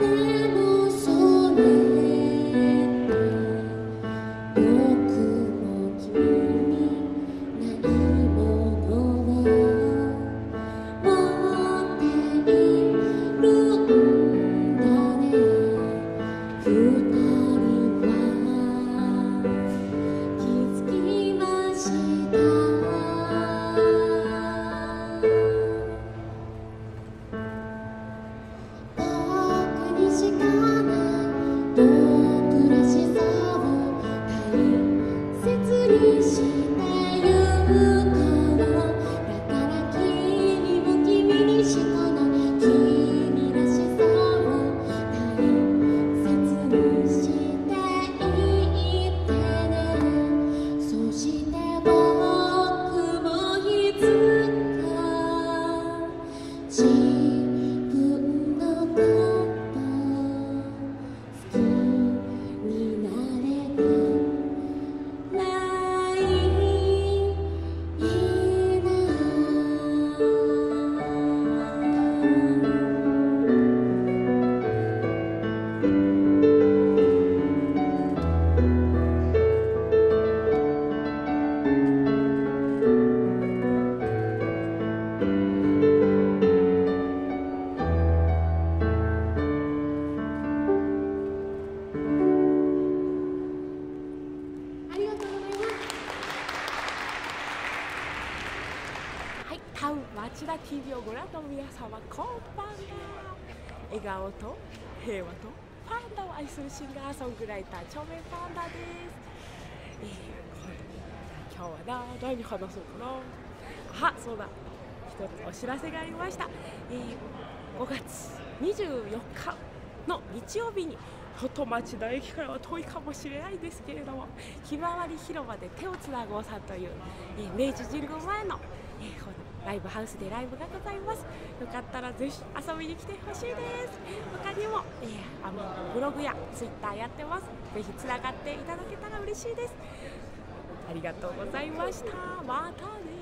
町田 TV をご覧の皆様、こんばんは。笑顔と平和とパンダを愛するシンガーソングライター、チョメパンダです。今日は何話そうかな。あ、そうだ、一つお知らせがありました。5月24日の日曜日に元町田駅からは遠いかもしれないんですけれども、ひまわり広場で手をつなごうさんという、明治神宮前の、ライブハウスでライブがございます。よかったらぜひ遊びに来てほしいです。他にも、ブログやツイッターやってます。ぜひつながっていただけたら嬉しいです。ありがとうございました。またね。